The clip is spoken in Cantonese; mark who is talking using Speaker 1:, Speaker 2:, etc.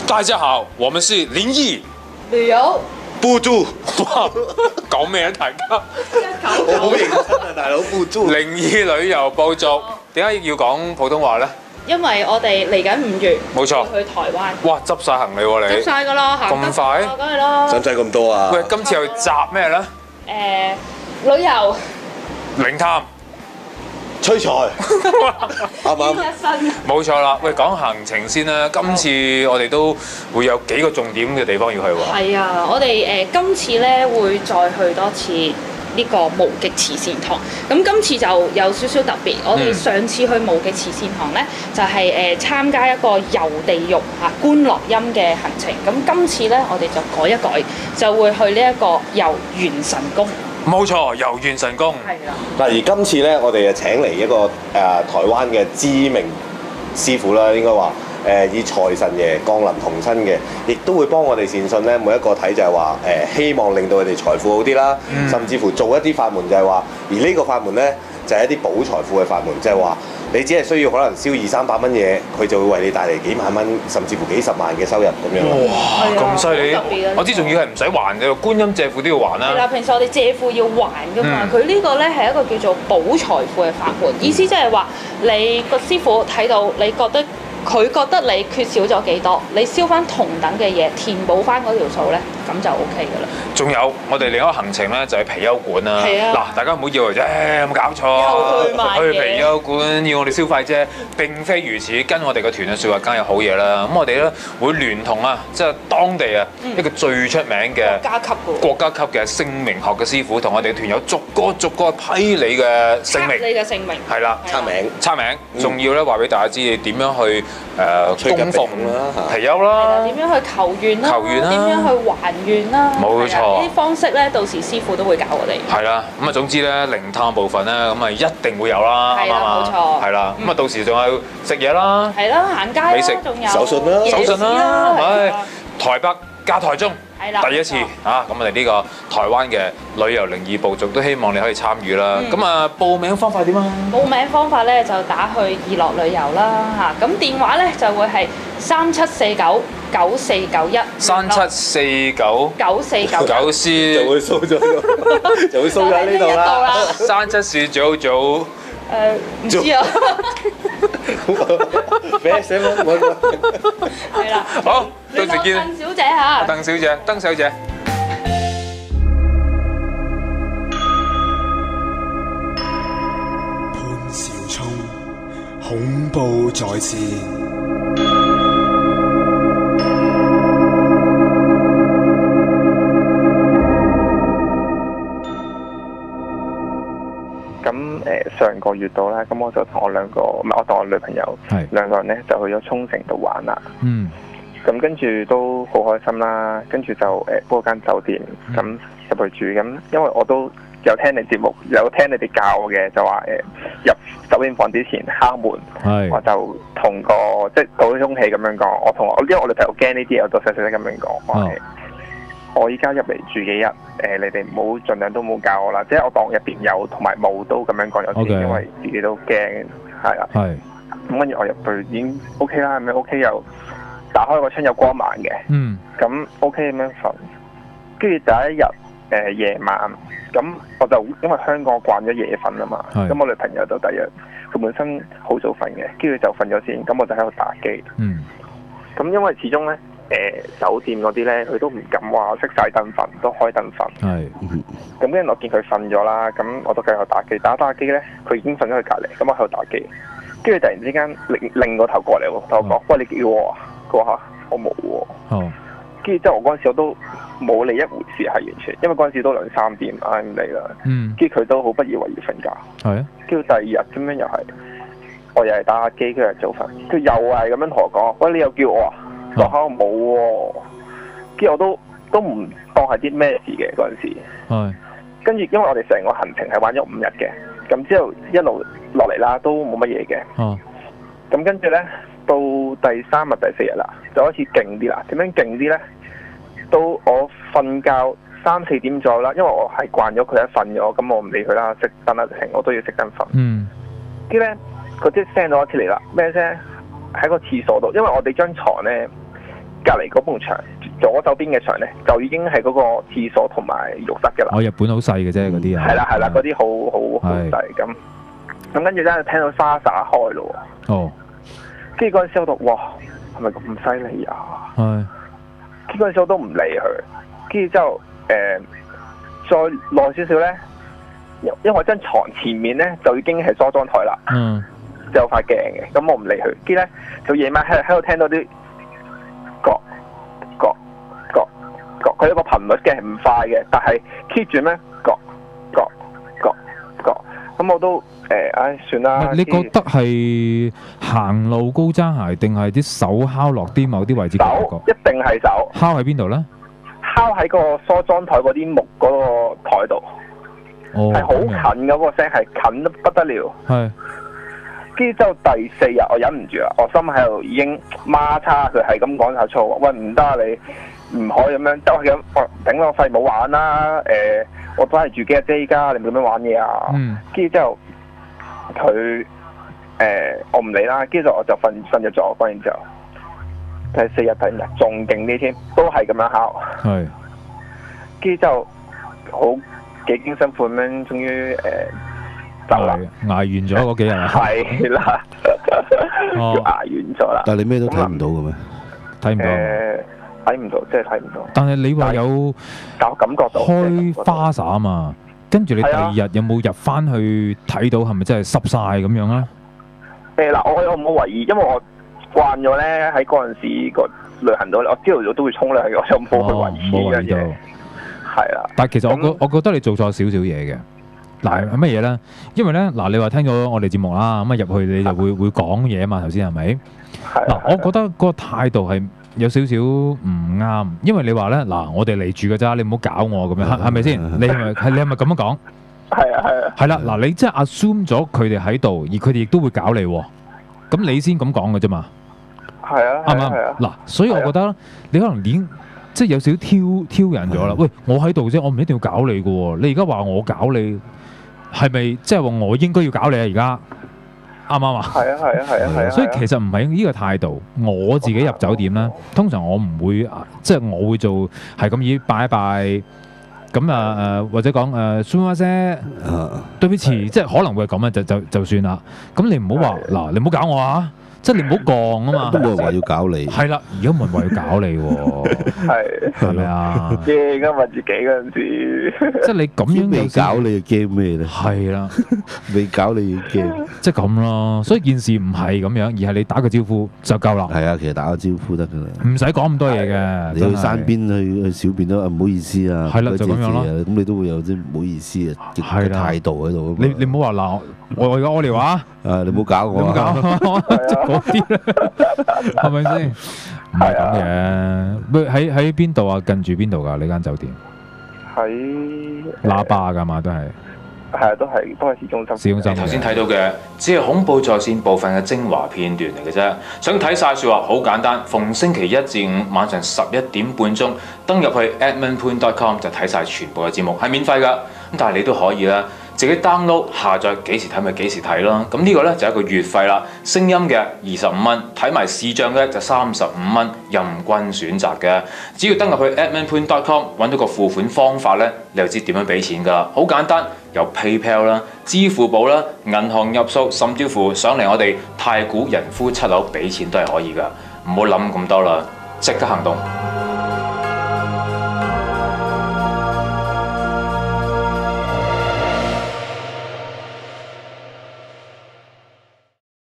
Speaker 1: 大家好，我們是靈異
Speaker 2: 旅遊
Speaker 3: 補助，
Speaker 1: 哇，講咩啊大家？
Speaker 3: 我好認真啊，大佬補助。
Speaker 1: 靈異旅遊報續，點解要講普通話呢？
Speaker 2: 因為我哋嚟緊5月，
Speaker 1: 冇錯
Speaker 2: 去台灣，
Speaker 1: 哇，執晒行李喎你！
Speaker 2: 執晒㗎啦，行得
Speaker 1: 咁快
Speaker 2: 梗係啦。
Speaker 3: 使唔使咁多啊？
Speaker 1: 喂，今次又集咩呢？
Speaker 2: 旅遊
Speaker 1: 靈探，
Speaker 3: 催財，啱唔啱？
Speaker 2: 一身
Speaker 1: 冇錯啦。喂，講行程先啦。今次我哋都會有幾個重點嘅地方要去喎。
Speaker 2: 係啊，我哋今次咧會再去多次呢個無極慈善堂。咁今次就有少少特別，我哋上次去無極慈善堂咧，就係參加一個遊地獄觀落陰嘅行程。咁今次咧，我哋就改一改，就會去呢一個遊元神宮。
Speaker 1: 冇錯，遊元神宮。
Speaker 2: 係啦。
Speaker 3: 嗱，而今次咧，我哋就請嚟一個台灣嘅知名師傅啦，應該話以財神爺降臨童身嘅，亦都會幫我哋善信咧，每一個睇就係話希望令到佢哋財富好啲啦，甚至乎做一啲法門就係話，而呢個法門咧就係一啲保財富嘅法門，就係話你只係需要可能燒200-300蚊嘢，佢就會為你帶嚟幾萬蚊，甚至乎幾十萬嘅收入咁樣。
Speaker 1: 哇，咁犀利
Speaker 2: 好特別啊！
Speaker 1: 我知仲要係唔使還嘅，觀音借庫都要還啦。
Speaker 2: 係啦，平時我哋借庫要還噶嘛，佢呢個咧係一個叫做保財富嘅法門，意思即係話你個師傅睇到你覺得佢覺得你缺少咗幾多，你燒翻同等嘅嘢填補翻嗰條數咧，咁就 O K 噶啦。
Speaker 1: 仲有我哋另一個行程咧，就係貔貅館啦。
Speaker 2: 係啊
Speaker 1: 嗱，大家唔好以為啫，有冇搞錯？
Speaker 2: 又去買嘢
Speaker 1: 去貔貅館要我哋消費啫，並非如此。跟我哋個團嘅説話梗有好嘢啦。咁我哋咧會聯同即係當地一個最出名嘅國家級嘅姓名學嘅師傅，同我哋嘅團友逐個批你嘅姓名。
Speaker 2: 你嘅姓名
Speaker 1: 係啦，
Speaker 3: 測名，
Speaker 1: 仲要咧話俾大家知你點樣去供奉
Speaker 3: 啦，
Speaker 1: 貔貅啦，
Speaker 2: 點樣去求願啦，點樣去還願啦，
Speaker 1: 冇錯。
Speaker 2: 呢啲方式咧，到時師傅都會教我哋。
Speaker 1: 係啦，咁總之咧靈探部分咧，咁一定會有啦，
Speaker 2: 係啦，冇錯。
Speaker 1: 係啦，咁到時仲有食嘢啦，
Speaker 2: 係啦，行街啦，
Speaker 1: 美食
Speaker 2: 仲有
Speaker 3: 手信啦，
Speaker 2: 手信啦，
Speaker 1: 台北加台中。第一次咁我哋呢個台灣嘅旅遊靈異部族都希望你可以參與啦。咁報名方法點啊？
Speaker 2: 報名方法咧就打去易樂旅遊啦咁電話咧就會係37499491。
Speaker 1: 37499491
Speaker 3: 就會掃咗，就會掃咗呢度啦。
Speaker 1: 3749
Speaker 2: 唔知啊。
Speaker 3: 咩寫乜？
Speaker 2: 係啦。
Speaker 1: 好，到時見。
Speaker 2: 鄧小姐嚇。
Speaker 1: 鄧小姐。
Speaker 4: 潘兆聰，恐怖在線。
Speaker 5: 咁上個月度啦，咁我就同我我同我女朋友兩個人咧就去咗沖繩度玩啦。咁跟住都好開心啦，跟住就book間酒店，咁入去住。咁因為我都有聽你節目，有聽你哋教我嘅，就話入酒店房之前敲門，我就同即係倒空氣咁樣講。因為我女朋友驚呢啲嘢，我都細細聲咁樣講。我依家入嚟住幾日，你哋唔好盡量都冇教我啦，即係我當入邊有同埋冇都咁樣講咗先，因為自己都驚，係啦。咁跟住我入去已經 OK 啦，咁樣 OK 又打開個窗有光猛嘅，咁 OK 咁樣瞓。跟住第一日夜晚，咁我就因為香港慣咗夜瞓啊嘛，咁我女朋友就第日佢本身好早瞓嘅，跟住就瞓咗先，咁我就喺度打機。咁因為始終咧。酒店嗰啲咧，佢都唔敢話熄晒燈瞓，都開燈瞓。咁跟住我見佢瞓咗啦，咁我都繼續打機。打機咧，佢已經瞓咗喺隔離，咁我喺度打機。跟住突然之間擰個頭過嚟喎，同我講：喂，你叫我啊？佢話我冇喎。跟住之後我嗰陣時我都冇理一回事，係完全，因為嗰陣時都2-3點，唉唔理啦。跟住佢都好不以為意瞓覺。跟住第二日咁樣又係，我又係打下機，跟住早瞓。佢又係咁樣同我講：喂，你又叫我啊？我冇喎，跟住我都唔當係啲咩事嘅嗰陣時。跟住因為我哋成個行程係玩咗5日嘅，咁之後一路落嚟啦，都冇乜嘢嘅。咁跟住咧，到第3日、第4日啦，就開始勁啲啦。點樣勁啲咧？到我瞓覺3-4點左右啦，因為我係慣咗佢一瞓咗，咁我唔理佢啦，熄燈一停，我都要熄燈瞓。跟住咧，佢即係聲咗一次嚟啦，咩聲？喺個廁所度，因為我哋張床咧隔離嗰埲牆，左手邊嘅牆咧，就已經係嗰個廁所同埋浴室嘅啦。
Speaker 6: 日本好細嘅啫，嗰啲啊。
Speaker 5: 係啦係啦，嗰啲好細咁。咁跟住咧，聽到花灑開咯喎。哦。跟住嗰陣時我度，哇，係咪咁犀利啊？係。跟住嗰陣時我都唔理佢。跟住之後，再耐少少咧，因為我張床前面咧就已經係梳妝台啦。嗯。就有塊鏡嘅，咁我唔理佢。跟住咧，就夜晚喺度聽到啲角，佢有個頻率嘅，唔快嘅，但係 keep 住咩角。咁我都算啦。你覺得係行路高踭鞋定係啲手敲落啲某啲位置？手一定係手。敲喺邊度咧？敲喺個梳妝台嗰啲木嗰個台度。哦。係好近嘅，嗰個聲係近得不得了。係。跟住之後第4日我忍唔住啦，我心喺度已經孖叉，佢係咁講晒粗話，喂唔得啊，你唔可以咁樣，就係咁，我頂我肺冇玩啦，我都係住幾日啫，依家你唔咁樣玩嘢啊。跟住之後佢我唔理啦，跟住我就瞓咗咗，當然之後第4日第5日仲勁啲添，都係咁樣敲。係。跟住之後好幾經辛苦咁樣，終於捱完咗嗰幾日啊！係啦，要捱完咗啦。但係你咩都睇唔到嘅咩？睇唔到。睇唔到，即係睇唔到。但係你話有感覺到開花灑啊嘛？跟住你第2日有冇入翻去睇到係咪真係濕晒咁樣啊？嗱，我冇懷疑，因為我慣咗咧喺嗰陣時個旅行度，我朝頭早都會沖涼嘅，我就冇去懷疑呢樣嘢。係啦。但係其實我覺得你做錯少少嘢嘅。嗱係乜嘢咧？因為咧嗱，你話聽咗我哋節目啦，咁啊入去你就會講嘢啊嘛，頭先係咪？係。嗱，我覺得嗰個態度係有少少唔啱，因為你話咧嗱，我哋嚟住㗎咋，你唔好搞我咁樣，係咪先？你係咪咁樣講？係啊係啊。係啦，嗱，你即係 assume 咗佢哋喺度，而佢哋亦都會搞你喎，咁你先咁講㗎啫嘛。係啊。啱唔啱？嗱，所以我覺得你可能已經即係有少少挑人咗啦。喂，我喺度啫，我唔一定要搞你㗎喎。你而家話我搞你。係咪即係話我應該要搞你啊？而家啱唔啱啊？係啊係啊係啊係啊！所以其實唔係呢個態度。我自己入酒店咧，通常我唔會即係我會做係咁以拜一拜咁或者講蘇媽姐對不起，即係可能會係咁啊，就算啦。咁你唔好話嗱，你唔好搞我啊！即係你唔好降啊嘛，都冇人話要搞你。係啦，而家冇人話要搞你喎。係咪啊？驚啊嘛！自己嗰陣時，即係你咁樣未搞你，驚咩咧？係啦，未搞你要驚，即係咁咯。所以件事唔係咁樣，而係你打個招呼就夠啦。係啊，其實打個招呼得噶啦，唔使講咁多嘢嘅。你去山邊去小便都唔好意思啊，係啦，就咁樣咯。咁你都會有啲唔好意思嘅態度喺度。你唔好話嗱，我而家屙尿啊！你唔好搞我，你唔好搞嗰啲咧，係咪先？唔係咁嘅。喺邊度啊？近住邊度㗎？呢間酒店喺喇叭㗎嘛？都係係啊，都係市中心。市中心。頭先睇到嘅只係恐怖在線部分嘅精華片段嚟嘅啫。想睇晒説話好簡單，逢星期1至5晚上11點半鐘登入去 edmondpoon.com 就睇晒全部嘅節目，係免費㗎。咁但係你都可以啦。自己 download 下載幾時睇咪幾時睇咯，咁呢個呢就係一個月費啦，聲音嘅25蚊，睇埋視像嘅就35蚊，任君選擇嘅。只要登入去 edmondpoon.com 揾到個付款方法呢，你就知點樣俾錢噶啦，好簡單，有 PayPal 啦、支付寶啦、銀行入數，甚至乎上嚟我哋太古人夫7樓俾錢都係可以噶，唔好諗咁多啦，即刻行動！